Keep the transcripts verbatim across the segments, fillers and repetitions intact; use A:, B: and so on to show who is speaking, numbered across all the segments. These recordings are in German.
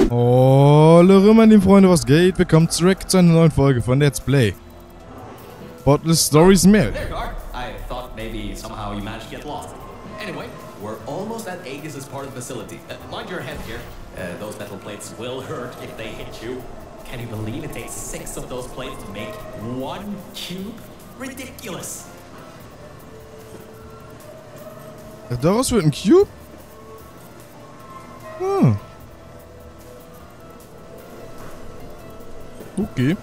A: Hallo meine lieben Freunde, was geht? Willkommen zurück zu einer neuen Folge von Let's Play Botless Stories Milk.
B: There you are. I thought maybe somehow you managed to get lost. Anyway, we're almost at Aegis' part of the facility. Uh, mind your head here. Uh, those metal plates will hurt if they hit you. Can you believe it takes six of those plates to make one cube? Ridiculous.
A: Daraus wird ein Cube? Hm. Okay.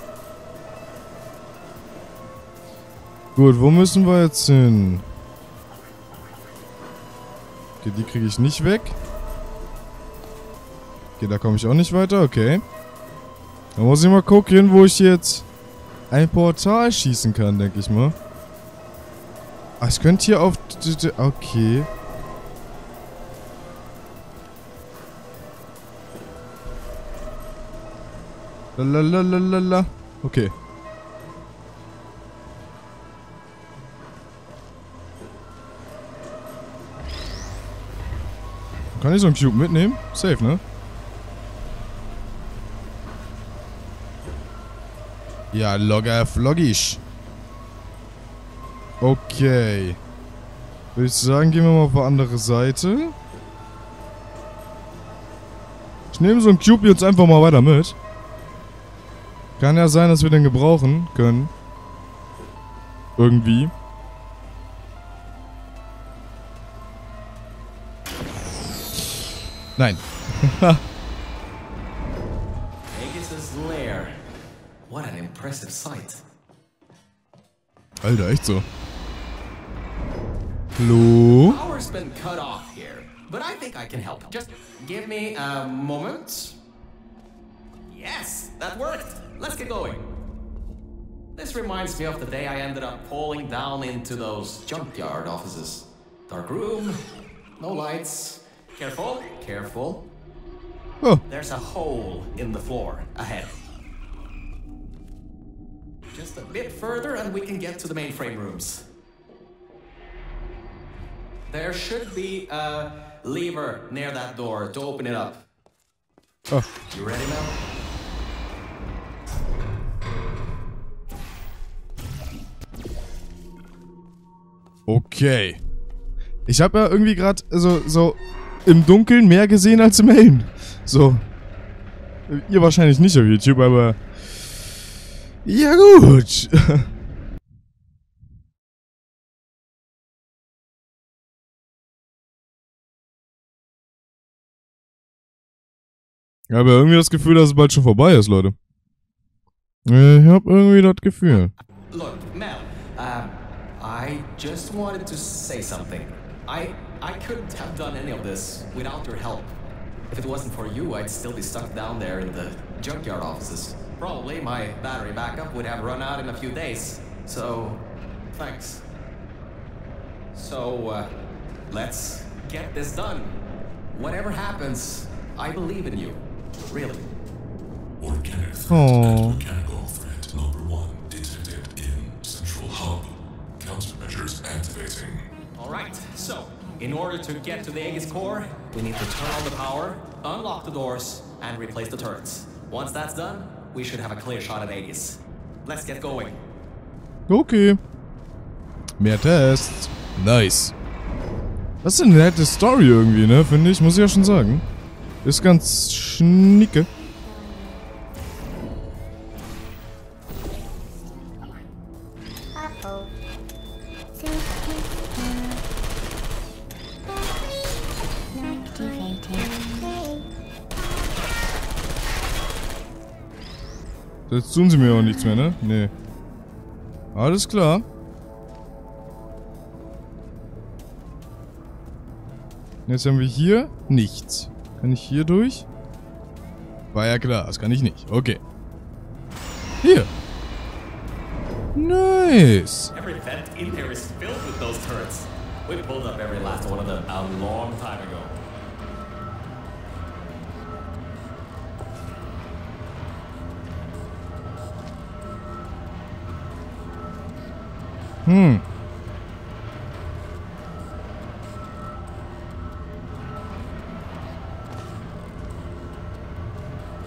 A: Gut, wo müssen wir jetzt hin? Okay, die kriege ich nicht weg. Okay, da komme ich auch nicht weiter, okay. Da muss ich mal gucken, wo ich jetzt ein Portal schießen kann, denke ich mal. Ach, ich könnte hier auf... Okay. Lalalala. Okay. Kann ich so einen Cube mitnehmen? Safe, ne? Ja, logger floggisch. Okay. Würde ich sagen, gehen wir mal auf die andere Seite. Ich nehme so einen Cube jetzt einfach mal weiter mit. Kann ja sein, dass wir den gebrauchen können. Irgendwie. Nein.
B: Aegis' lair. What an impressive sight.
A: Alter, echt so. Hallo?
B: Power's been cut off here, but I think I can help. Just give me a moment. Yes, that worked. Let's get going. This reminds me of the day I ended up falling down into those junkyard offices. Dark room, no lights. Careful, careful.
A: Oh.
B: There's a hole in the floor ahead. Just a bit further and we can get to the mainframe rooms. There should be a lever near that door to open it up.
A: Oh.
B: You ready now?
A: Okay. Ich habe ja irgendwie gerade so, so im Dunkeln mehr gesehen als im Hellen. So. Ihr wahrscheinlich nicht auf YouTube, aber... Ja gut. Ich habe ja irgendwie das Gefühl, dass es bald schon vorbei ist, Leute. Ich habe irgendwie das Gefühl.
B: Look, Mel, um, I just wanted to say something. I I couldn't have done any of this without your help. If it wasn't for you, I'd still be stuck down there in the junkyard offices. Probably my battery backup would have run out in a few days. So, thanks. So, uh, let's get this done. Whatever happens, I believe in you. Really.
C: Organic threat
A: Aww.
C: and mechanical threat number one detected in central hub. Countermeasures activating.
B: Alright, so, in order to get to the Aegis core, we need to turn on the power, unlock the doors, and replace the turrets. Once that's done, we should have a clear shot at Aegis. Let's get going.
A: Okay. Mehr Tests. Nice. Das ist eine nette Story irgendwie, ne? Finde ich, muss ich ja schon sagen. Ist ganz schnicke. Jetzt tun sie mir auch nichts mehr, ne? Nee. Alles klar. Jetzt haben wir hier nichts. Kann ich hier durch? War ja klar, das kann ich nicht. Okay. Hier. Nice.
B: Every vent in here is filled with those turrets. We pulled up every last one of them a long time ago.
A: Hm.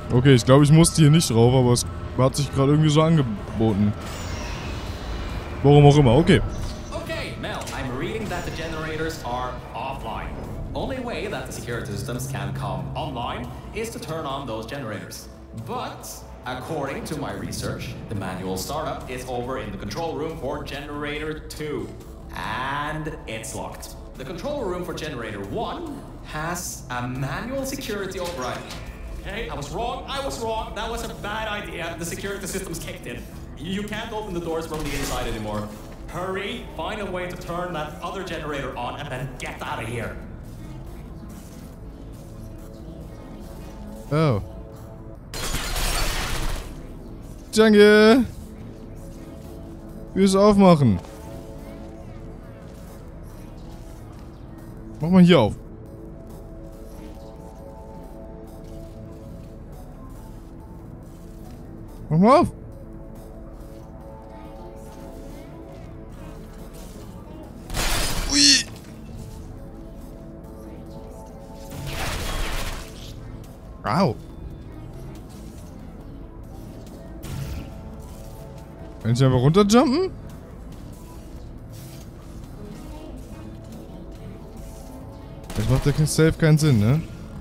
A: Okay, ich glaube, ich musste hier nicht drauf, aber es hat sich gerade irgendwie so angeboten. Warum auch immer, okay.
B: Okay, Mel, I'm reading that the generators are offline. Only way that the security systems can come online is to turn on those generators. But according to my research, the manual startup is over in the control room for generator two. And it's locked. The control room for generator one has a manual security override. Okay, I was wrong, I was wrong, that was a bad idea. The security systems kicked in. You can't open the doors from the inside anymore. Hurry, find a way to turn that other generator on and then get out of here.
A: Oh. Danke. Fürs Aufmachen. Mach mal hier auf. Mach mal auf. Ui. Au. Kann ich einfach runterjumpen? Das macht ja kein Safe keinen Sinn, ne?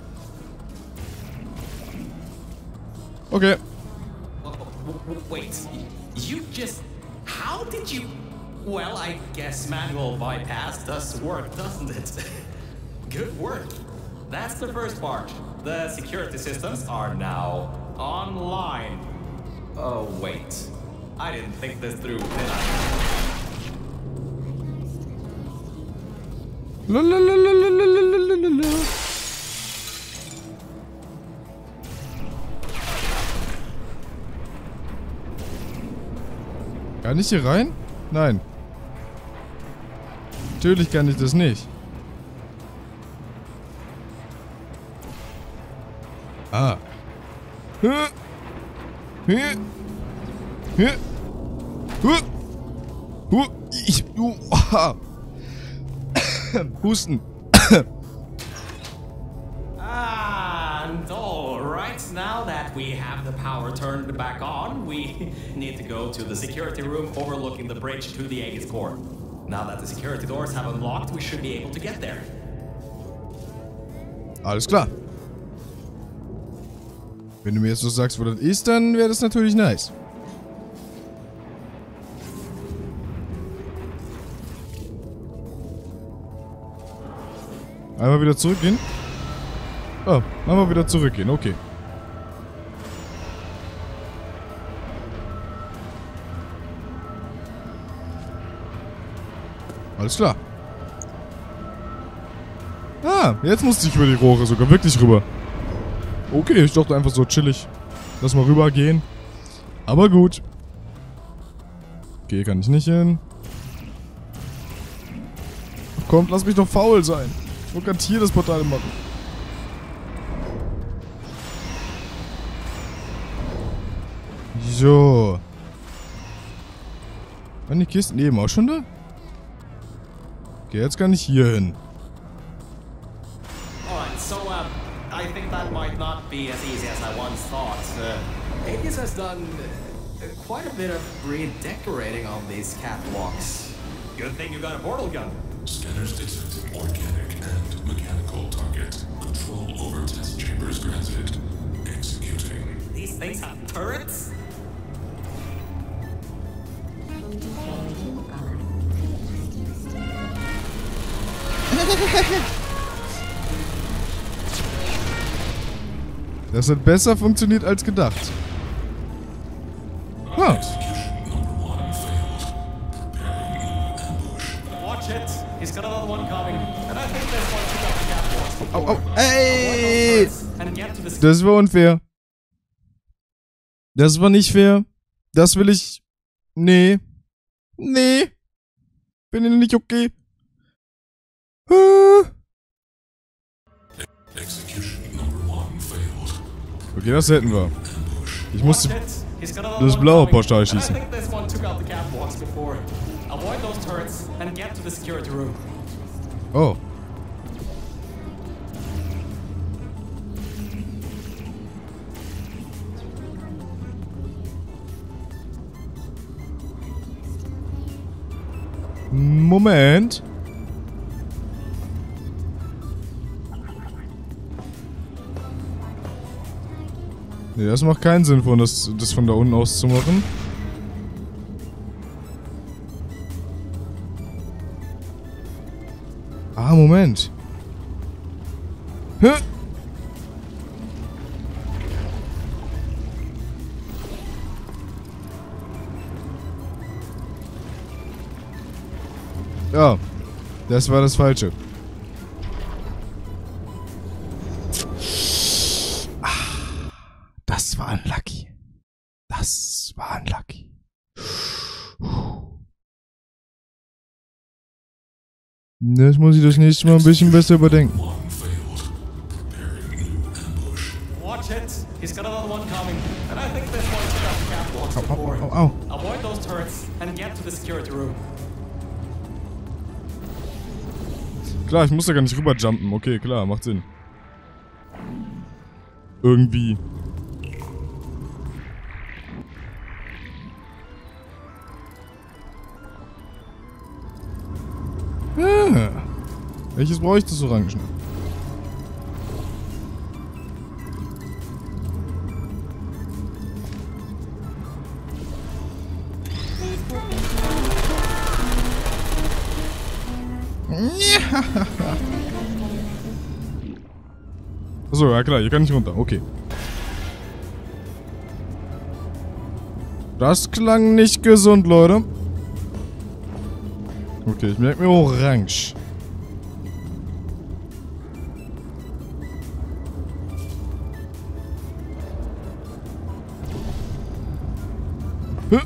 A: Okay.
B: Wait, you just... How did you... Well, I guess manual bypass does work, doesn't it? Good work. That's the first part. The security systems are now online. Oh, wait. I didn't think this through, did I?
A: La la la la la la la la la. Kann ich hier rein? Nein. Natürlich kann ich das nicht. Ah. Hä? Hä? Hä? Huh. Huh. Ich. Uh. Aha. Husten.
B: And all right, now that we have the power turned back on, we need to go to the security room overlooking the bridge to the Aegis core. Now that the security doors have unlocked, we should be able to get there.
A: Alles klar. Wenn du mir jetzt so sagst, wo das ist, dann wäre das natürlich nice. Einmal wieder zurückgehen. Oh, einmal wieder zurückgehen, okay. Alles klar. Ah, jetzt musste ich über die Rohre sogar wirklich rüber. Okay, ich dachte einfach so chillig. Lass mal rüber gehen. Aber gut. Okay, kann ich nicht hin. Kommt, lass mich doch faul sein. Ich wollte gerade hier das Portal machen. So. Waren die Kisten eben auch schon da? Okay, jetzt kann ich hier hin.
B: Alright, so uh, I think that might not be as easy as I once thought. Uh, Aegis has done uh, quite a bit of redecorating on these catwalks. Good thing you got a portal gun.
C: Scanners detecting organic and mechanical target. Control over test chambers granted. Executing.
B: These things have turrets?
A: Das hat besser funktioniert als gedacht. Huh.
C: Execution number one failed. Preparing ambush.
B: Watch it. He's got another one coming. And I think this one took out the catwalks before.
A: Au, au. Ey!
B: Avoid those turrets and get to the
A: Das war unfair. Das war nicht fair. Das will ich... Nee. Nee. Bin ich nicht okay. Ah.
C: Execution number one failed.
A: Okay, das hätten wir. Ich musste
B: Watch it. He's got another
A: das
B: one
A: blaue
B: coming.
A: Portal
B: And I
A: schießen.
B: think this one took out the catwalks before. Avoid those turrets and get to the security room.
A: Oh. Moment. Nee, das macht keinen Sinn, von das, das von da unten aus zu machen. Ah, Moment. Hä? Ja, das war das Falsche. Ah, das war unlucky. Das war unlucky. Das muss ich das nächste Mal ein bisschen besser überdenken.
B: Watch it. He's got another one coming. And I think this one's got catwalks
A: Au,
B: before.
A: au, au, au.
B: Avoid those turrets and get to the security room.
A: Klar, ich muss da gar nicht rüberjumpen. Okay, klar, macht Sinn. Irgendwie. Ah. Welches brauche ich das Orangen? Achso, ja klar, hier kann ich runter. Okay. Das klang nicht gesund, Leute. Okay, ich merke mir Orange. Hä?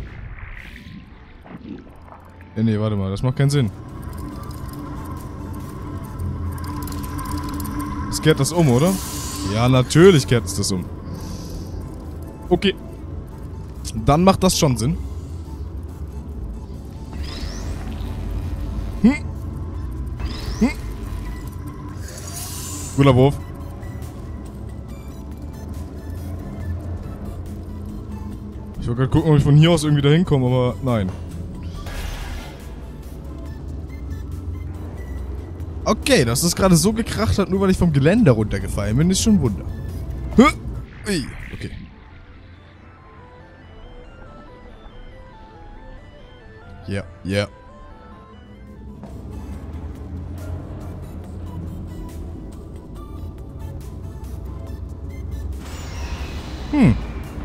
A: Ja, nee, warte mal, das macht keinen Sinn. Es kehrt das um, oder? Ja, natürlich kehrt es das um. Okay. Dann macht das schon Sinn. Hm. Hm. Guter Wurf. Ich wollte gerade gucken, ob ich von hier aus irgendwie da hinkomme, aber nein. Okay, dass das gerade so gekracht hat, nur weil ich vom Geländer runtergefallen bin, ist schon ein Wunder. Ui, okay. Ja, ja. Hm.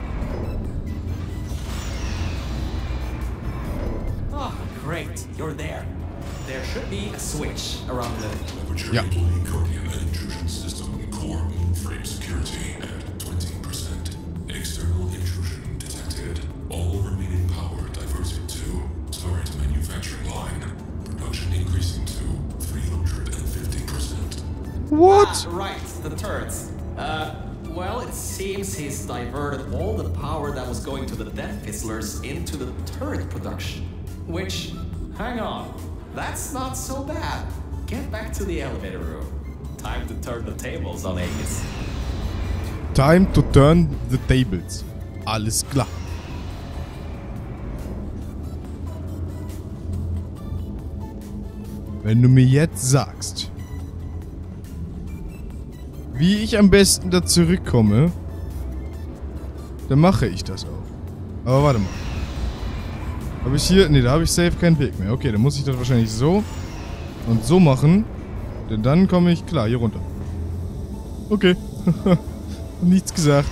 B: Oh, great. You're there. There should be a switch around the...
C: Leverage
A: Yeah.
C: employee Guardian intrusion system core mainframe security at twenty percent. External intrusion detected. All remaining power diverted to turret manufacturing line. Production increasing to three hundred fifty percent.
A: What?
B: Ah, right, the turrets. Uh, well, it seems he's diverted all the power that was going to the Death Fizzlers into the turret production. Which, hang on, that's not so bad. Get back to the elevator room. Time to turn the tables on Aegis.
A: Time to turn the tables. Alles klar. Wenn du mir jetzt sagst, wie ich am besten da zurückkomme, dann mache ich das auch. Aber warte mal. Habe ich hier... Ne, da habe ich safe keinen Weg mehr. Okay, dann muss ich das wahrscheinlich so und so machen. Denn dann komme ich klar hier runter. Okay. Nichts gesagt.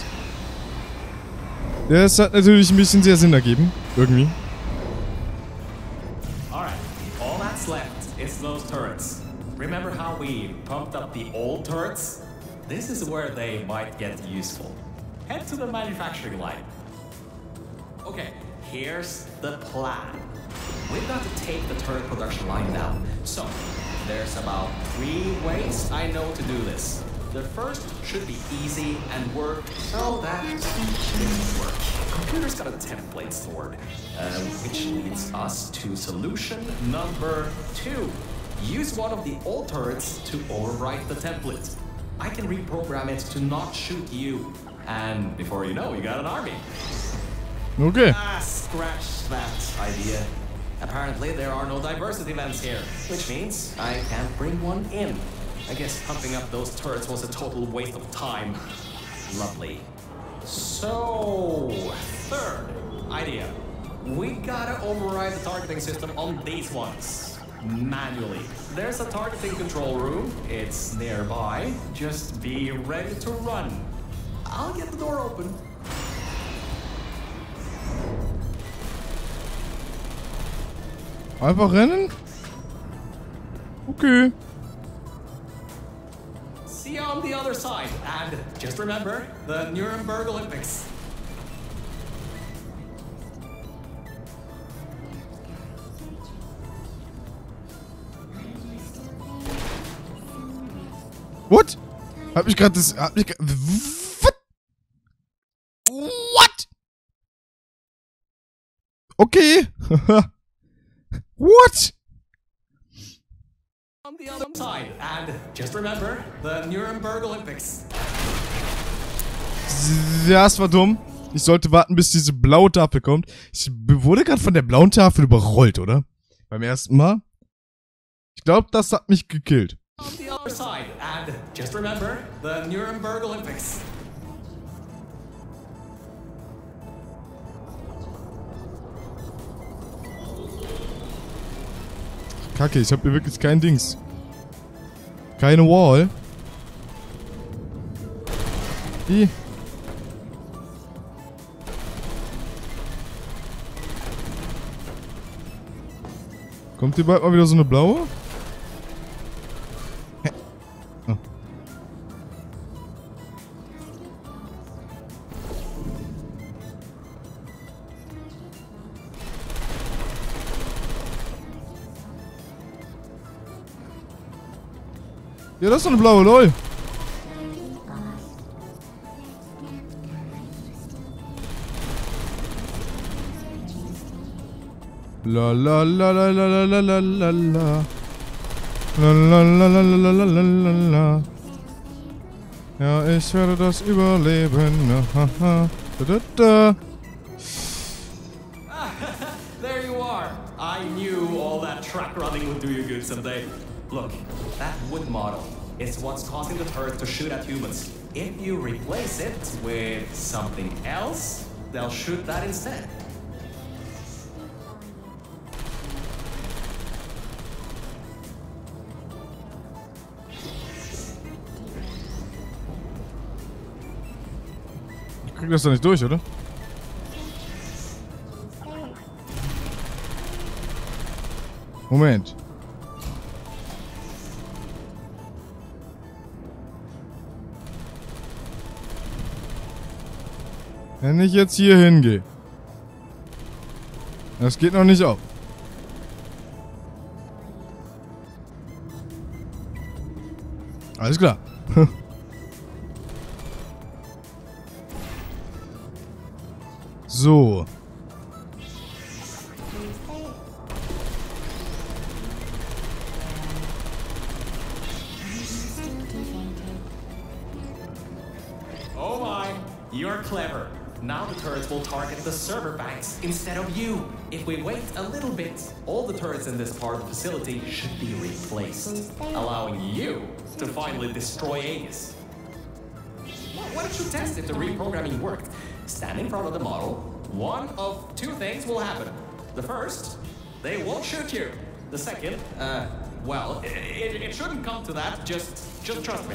A: Das hat natürlich ein bisschen sehr Sinn ergeben. Irgendwie.
B: Alright, all that's left is those turrets. Remember how we pumped up the old turrets? This is where they might get useful. Head to the manufacturing line. Okay, here's the plan. We've got to take the turret production line down. So, there's about three ways I know to do this. The first should be easy and work so that it didn't work. Computer's got a template stored, uh, which leads us to solution number two. Use one of the old turrets to overwrite the template. I can reprogram it to not shoot you. And before you know, you got an army.
A: Okay.
B: Ah, scratch that idea. Apparently, there are no diversity vents here, which means I can't bring one in. I guess pumping up those turrets was a total waste of time. Lovely. So, third idea. We gotta override the targeting system on these ones. Manually. There's a targeting control room. It's nearby. Just be ready to run. I'll get the door open.
A: Einfach rennen? Okay.
B: See you on the other side. And just remember, the Nuremberg Olympics.
A: What? Hab ich gerade das... Hab ich grad, what? What? Okay. What?
B: On the other side. And just remember, the Nuremberg Olympics.
A: Ja, es war dumm. Ich sollte warten, bis diese blaue Tafel kommt. Ich wurde gerade von der blauen Tafel überrollt, oder? Beim ersten Mal. Ich glaube, das hat mich gekillt.
B: On the other side. And just remember, the Nuremberg Olympics.
A: Kacke, ich habe hier wirklich kein Dings. Keine Wall. Wie? Kommt hier bald mal wieder so eine blaue? Hä? Oh. Ja, das ist doch eine blaue, lol. La la la la la la la la la la. La la la la la la la la la. Ja, ich werde das überleben. Haha. Da da da.
B: There you are. I knew all that track running would do you good someday. Look, that wood model is what's causing the turret to shoot at humans. If you replace it with something else, they'll shoot that instead.
A: Ich krieg das doch nicht durch, oder? Moment. Wenn ich jetzt hier hingehe. Das geht noch nicht auf. Alles klar. So.
B: Oh my, you're clever. Now the turrets will target the server banks instead of you. If we wait a little bit, all the turrets in this part of the facility should be replaced, allowing you to finally destroy Aegis. Why don't you test if the reprogramming worked? Stand in front of the model. One of two things will happen. The first, they won't shoot you. The second, uh, well, it, it, it shouldn't come to that. Just, just trust me.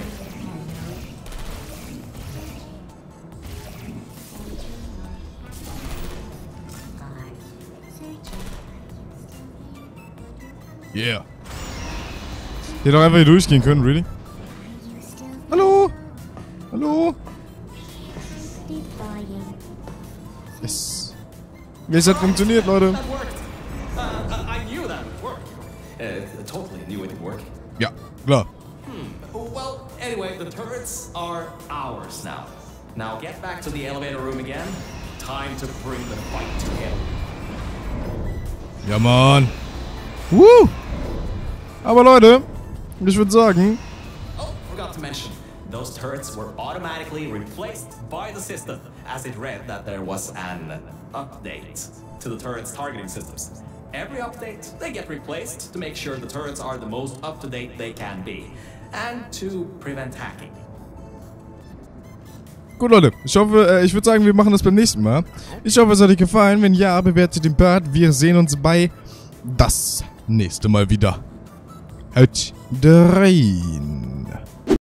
A: Yeah. Hier doch einfach hier durchgehen können, really? Hallo? Hallo? Yes. Es hat funktioniert, Leute.
B: That worked. Uh, I knew that would work. Uh, totally knew it would work.
A: Ja, klar.
B: Hmm. Well, anyway, the turrets are ours now. Now get back to the elevator room again. Time to bring the fight to him.
A: Ja, Mann. Woo! Aber Leute, ich würde sagen...
B: Oh, forgot to mention. Those turrets were automatically replaced by the system, as it read that there was an update to the turret's targeting systems. every update, they get replaced to make sure the turrets are the most up-to-date they can be. And to prevent hacking.
A: Gut, Leute. Ich hoffe, äh, ich würde sagen, wir machen das beim nächsten Mal. Ich hoffe, es hat euch gefallen. Wenn ja, bewertet den Part. Wir sehen uns bei das nächste Mal wieder. Haut rein.